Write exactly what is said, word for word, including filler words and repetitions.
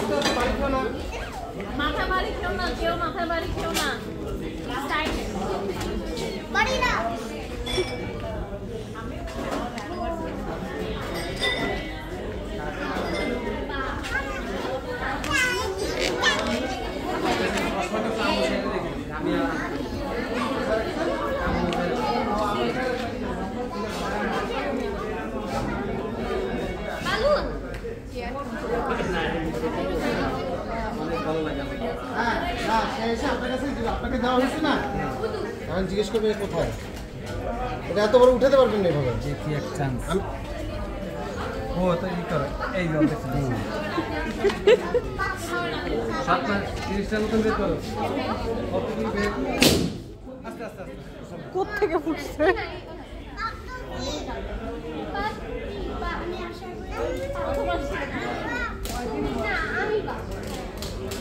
মাথা বাড়ি খেও না, কেউ মাথা বাড়ি খেও না। বাড়ি না। আপনাকে দেওয়া হয়েছে না, এখন জিজ্ঞেস করবে কোথায়। এটা এত বড় উঠাতে পারবেন না এভাবে। দেখি এক চান্স। ও তো এই করে এই জল দেখছেন। সাত না তিরিশটার মতন বের করো। কতগুলো বের? আস্তে আস্তে আস্তে। কোথা থেকে ফুটছে? বাবা